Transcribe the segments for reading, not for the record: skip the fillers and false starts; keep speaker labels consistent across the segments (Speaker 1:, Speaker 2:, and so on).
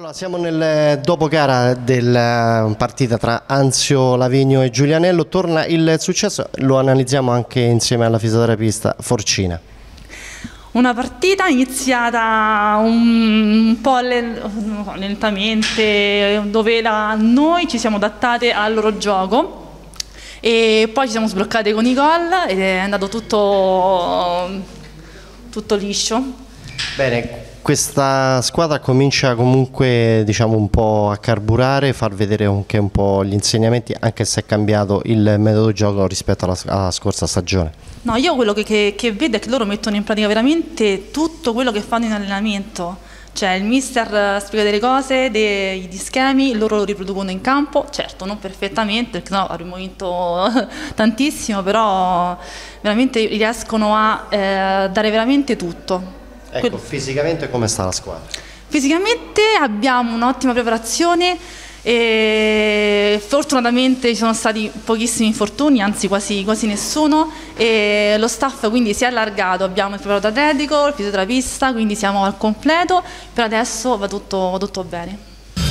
Speaker 1: Allora, siamo nel dopogara della partita tra Anzio Lavigno e Giulianello. Torna il successo, lo analizziamo anche insieme alla fisioterapista Forcina.
Speaker 2: Una partita iniziata un po' lentamente, dove noi ci siamo adattate al loro gioco e poi ci siamo sbloccate con i gol ed è andato tutto liscio.
Speaker 1: Bene, questa squadra comincia comunque, diciamo, un po' a carburare, far vedere anche un po' gli insegnamenti, anche se è cambiato il metodo di gioco rispetto alla scorsa stagione.
Speaker 2: No, io quello che vedo è che loro mettono in pratica veramente tutto quello che fanno in allenamento. Cioè il mister spiega delle cose, degli schemi, loro lo riproducono in campo, certo non perfettamente perché no avremmo vinto tantissimo, però veramente riescono a dare veramente tutto.
Speaker 1: Ecco, fisicamente come sta la squadra?
Speaker 2: Fisicamente abbiamo un'ottima preparazione e fortunatamente ci sono stati pochissimi infortuni, anzi quasi nessuno, e lo staff quindi si è allargato, abbiamo il preparato atletico, il fisioterapista, quindi siamo al completo, per adesso va tutto bene.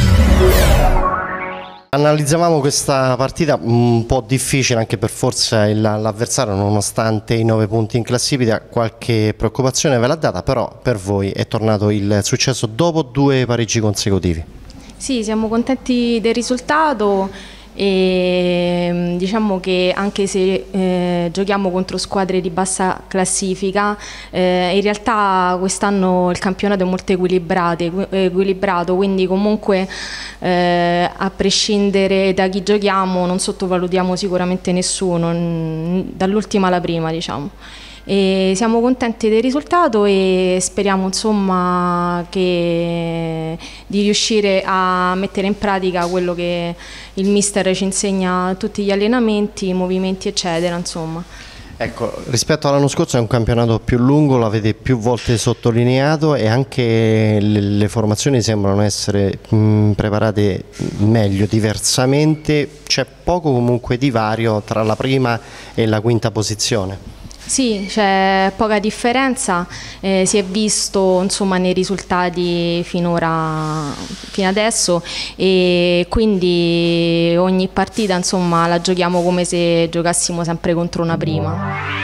Speaker 1: Analizzavamo questa partita un po' difficile anche per forza l'avversario, nonostante i 9 punti in classifica. Qualche preoccupazione ve l'ha data, però per voi è tornato il successo dopo 2 pareggi consecutivi.
Speaker 3: Sì, siamo contenti del risultato e diciamo che anche se giochiamo contro squadre di bassa classifica, in realtà quest'anno il campionato è molto equilibrato, quindi comunque a prescindere da chi giochiamo non sottovalutiamo sicuramente nessuno, dall'ultima alla prima, diciamo. E siamo contenti del risultato e speriamo insomma di riuscire a mettere in pratica quello che il mister ci insegna a tutti gli allenamenti, i movimenti eccetera, insomma.
Speaker 1: Ecco, rispetto all'anno scorso è un campionato più lungo, l'avete più volte sottolineato, e anche le formazioni sembrano essere preparate meglio, diversamente. C'è poco comunque divario tra la prima e la quinta posizione.
Speaker 3: Sì, c'è poca differenza, si è visto insomma nei risultati fino adesso, e quindi ogni partita insomma la giochiamo come se giocassimo sempre contro una prima.